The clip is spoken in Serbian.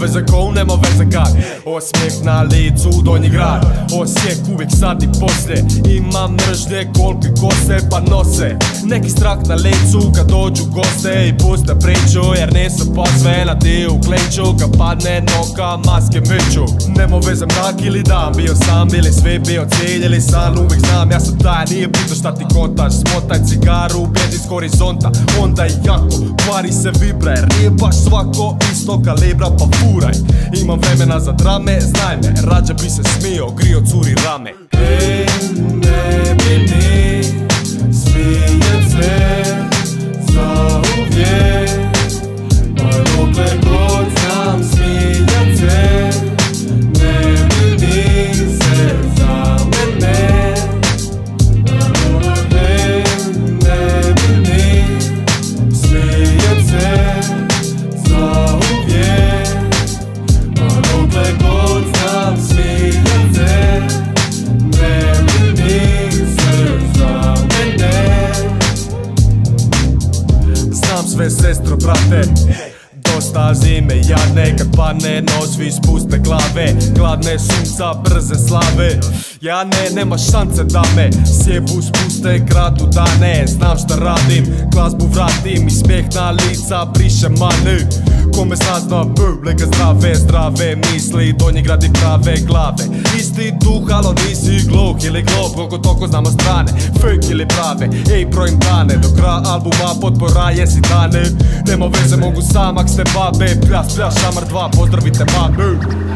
veze ko, nema veze kad. Osmijeh na licu, Donji grad. Osijek uvijek sad i poslije. Imam mržnje koliki kose pa nose. Neki strah na licu kad dođu goste i puste priču, jer nisu posve na di u klinču. Kad padne noka, maske miču. Nemo veze mrak ili dan, bio sam ili svi, bio cilj ili san. Uvijek znam, ja sam taj, nije bitno šta ti kontaš. Smotaj cigaru, bjedi s horizonta, onda je jako, kvari se vibra, jer nije baš svako isto kalibra, pa furaj. Imam vremena za drame, znaj me, rađe bi se smio, grio curi rame. Ej, ne bi ni smijet se za uvijek, pa dokle god znam smijet se, ne bi ni se za mene. Ej, ne bi ni smijet se za uvijek, pa dokle god znam smijet se, ne bi ni se za mene. Znam sve sestro, brate, dosta zime jadne. Kad padne noć svi spuste glave, gladne sunca, brze slave. Ja nema šanse da me sjebu, spuste, kradu dane. Znam šta radim, glazbu vratim i smijeh na lica briše mane. Kome sazna neka zdrave misli, Donji grad i prave glave. Isti duh, alo nisi gluh ili glup, koliko toko znamo strane, fake ili prave. Ej, brojim dane, do kraja albuma potpora jesi dane. Nema veze, mogu sam, ak ste babe, pljas, šamar 2, pozdravite mame.